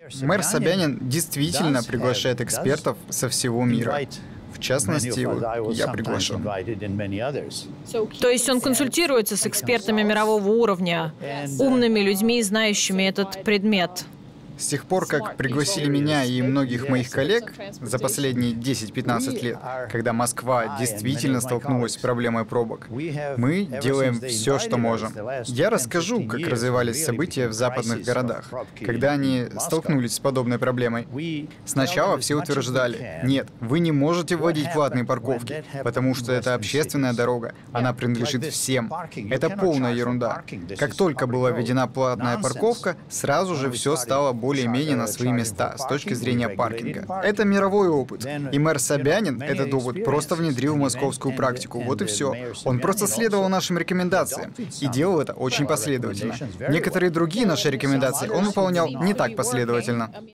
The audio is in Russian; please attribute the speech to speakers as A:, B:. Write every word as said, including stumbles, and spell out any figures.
A: Мэр Собянин действительно приглашает экспертов со всего мира. В частности, вот я приглашен.
B: То есть он консультируется с экспертами мирового уровня, умными людьми, знающими этот предмет.
A: С тех пор, как пригласили меня и многих моих коллег за последние десять-пятнадцать лет, когда Москва действительно столкнулась с проблемой пробок, мы делаем все, что можем. Я расскажу, как развивались события в западных городах, когда они столкнулись с подобной проблемой. Сначала все утверждали: нет, вы не можете вводить платные парковки, потому что это общественная дорога, она принадлежит всем. Это полная ерунда. Как только была введена платная парковка, сразу же все стало более-менее на свои места с точки зрения паркинга. Это мировой опыт. И мэр Собянин этот опыт просто внедрил в московскую практику. Вот и все. Он просто следовал нашим рекомендациям и делал это очень последовательно. Некоторые другие наши рекомендации он выполнял не так последовательно.